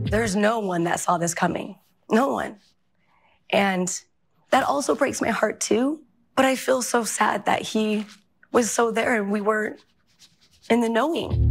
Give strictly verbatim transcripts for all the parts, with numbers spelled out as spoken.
There's no one that saw this coming. No one. And that also breaks my heart too. But I feel so sad that he was so there and we weren't in the knowing.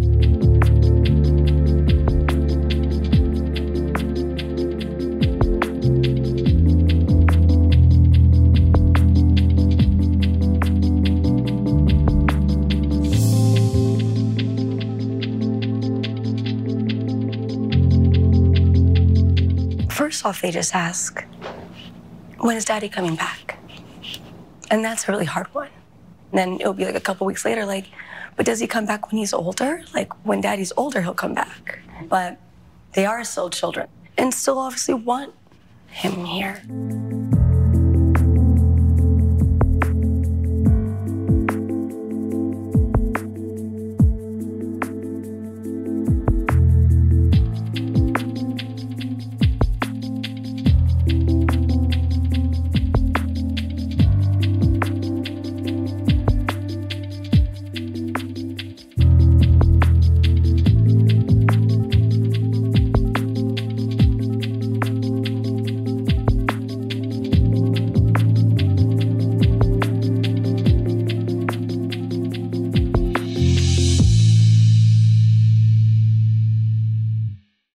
First off, they just ask, when is Daddy coming back? And that's a really hard one. And then it'll be like a couple weeks later, like, but does he come back when he's older? Like, when Daddy's older, he'll come back. But they are still children and still obviously want him here.